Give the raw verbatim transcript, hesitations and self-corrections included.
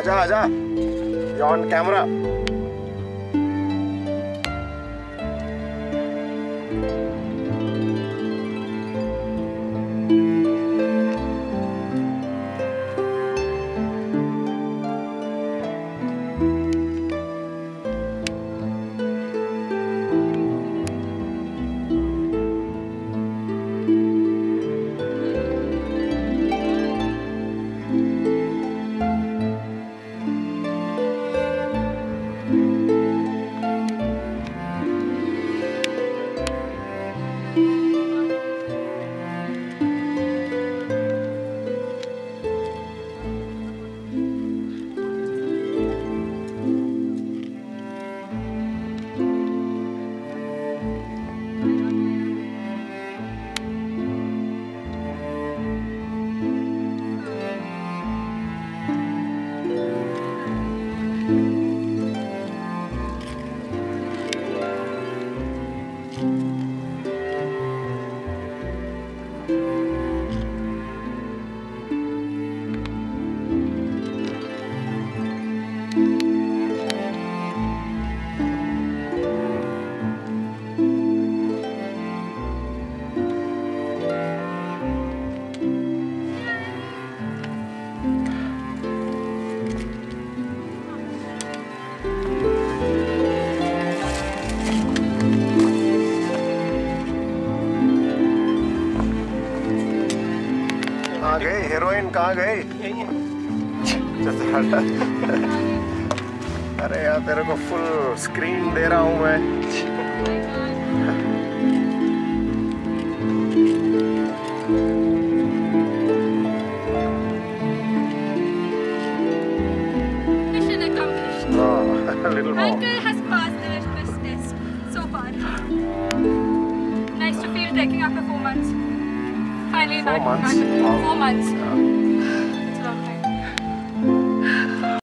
आजा आजा, you're on camera. कहाँ गए हीरोइन, कहाँ गए? अरे यार तेरे को फुल स्क्रीन दे रहा हूँ मैं। Mission accomplished. Oh, a little more. Uncle has passed the litmus test so far. Nice to feel taking after four months. Finally Four back. months? back. Wow. Four months. Yeah.